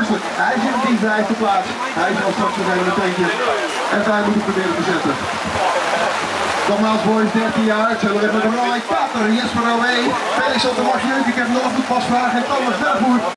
onmenselijk. Hij zit op die 5e plaats. Hij zal straks nog even een tandje en wij moeten proberen te zetten. Nogmaals boys, 13 jaar, zullen we met Roy Kater, Jesper Rowe, Felix op de Marchieuk, ik heb nog een pasvraag en Thomas Velvoer.